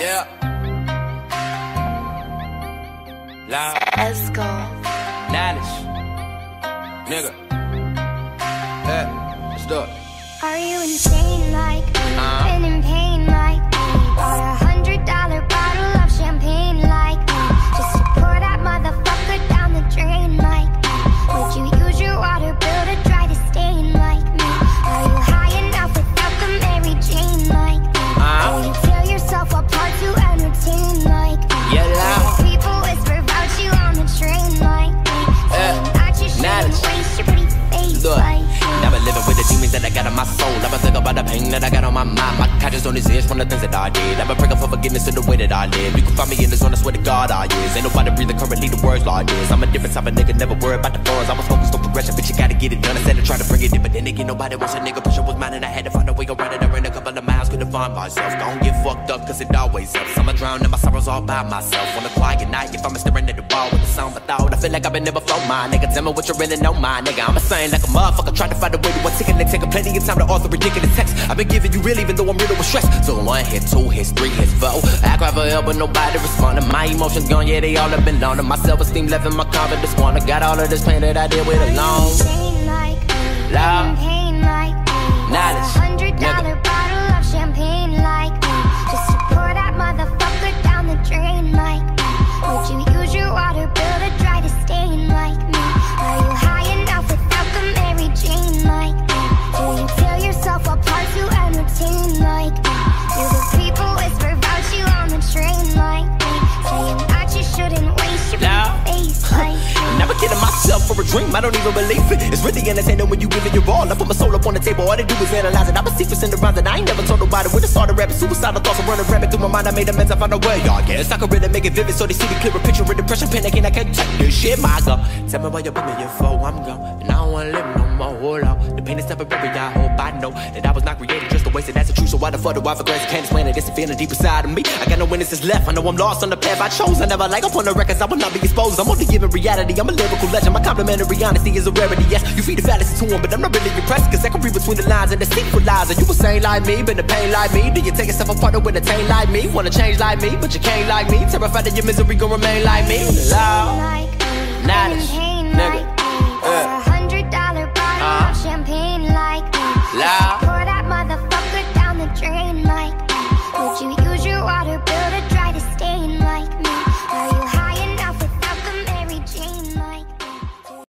Yeah. Loud. Let's go. Knowledge. Nigga. Yeah. Let's do it. Are you insane like me? Been in pain like me? Bought $100 bottle of champagne like me? Just to pour that motherfucker down the drain like me? Would you use your water bill to dry the stain like me? Are you high enough without the Mary Jane like me? Will you tear yourself apart to entertain like me? Yeah, loud. People whisper about you on the train like me, saying that you shouldn't waste your pretty face like me. I've been living with the demons that I got on my soul. I've been thinking about the pain that I got on my mind. My conscience on his edge from the things that I did. I've been praying for forgiveness in the way that I live. You can find me in the zone, I swear to God I is. Ain't nobody breathing currently the words like this. I'm a different type of nigga, never worry about the funds. I was focused on progression, but you gotta get it done. I said to try to bring it in, but then again nobody wants a nigga. Pressure was mine and I had to find a way around it. I ran a couple of miles, couldn't find myself. Don't get fucked up cause it always helps. I'ma drown in my sorrows all by myself. On a quiet night, if I'm staring at the wall with the sound of thought, I feel like I've been never flow my nigga. Tell me what you really know, my nigga. I'm a saying like a motherfucker, trying to find a way to one ticket. They taking plenty of time to author ridiculous text. I've been giving you real even though I'm riddled with stress. So 1 hit, 2 hits, 3 hits, 4. I cry for help but nobody responding. My emotions gone, yeah they all have been loaned. My self-esteem left and my confidence gone. I got all of this pain that I did with alone. Loud. Knowledge. $100 bottle of champagne like me, just to pour that motherfucker down the drain like me. Would you use your water bill to dry the stain like me? Are you high enough without the Mary Jane like me? Do you tear yourself apart to entertain like me? Do the people whisper about you on the train like me, saying that you shouldn't waste your face like me? Never kidding myself for a dream, I don't even believe it. It's really entertaining when you give it your all. I put my soul up on the table, all they do is analyze it. I'm a secret in the rhymes that I ain't never told nobody. When I started rapping, suicidal thoughts are running rampant through my mind. I made amends, I found a way, I guess I could really make it vivid so they see the clearer picture of depression, panicking, I can't take this shit, my God. Tell me why you put me in for, I'm gone, and I don't wanna live no more, hold on. The pain is temporary, I hope I know that I was not created just to waste it, that's the truth. So why the fuck do I for grace can't explain it? It's a feeling deep inside of me. I got no witnesses left, I know I'm lost on the path I chose. I never like up on the records, I will not be exposed. I'm only giving reality, I'm a lyrical legend. My complimentary honesty is a rarity, yes. You feed the fallacy to him, but I'm not really impressed, cause I can read between the lines and the secret lies. Are you a saint like me, been the pain like me? Do you take yourself apart with a taint like me? Wanna change like me, but you can't like me. Terrified that your misery gon' remain like me. Loud. Knowledge. Nigga.